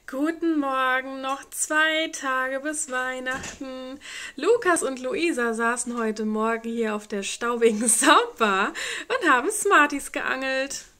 Guten Morgen, noch 2 Tage bis Weihnachten. Lukas und Luisa saßen heute Morgen hier auf der staubigen Soundbar und haben Smarties geangelt.